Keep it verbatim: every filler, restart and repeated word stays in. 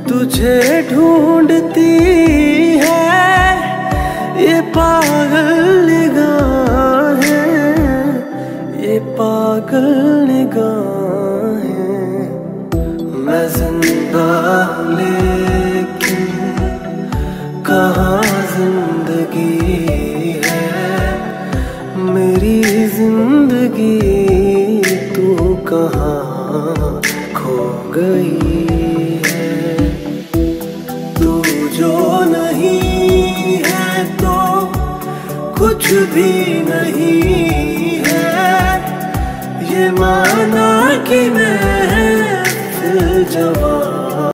तुझे ढूंढती है ये पागल निगाहें, ये पागल निगाहें। मैं जिंदा लेकिन कहाँ जिंदगी है, मेरी जिंदगी तू कहाँ खो गई है। तू जो नहीं है तो कुछ भी नहीं है, ये माना कि मैं फिर जवान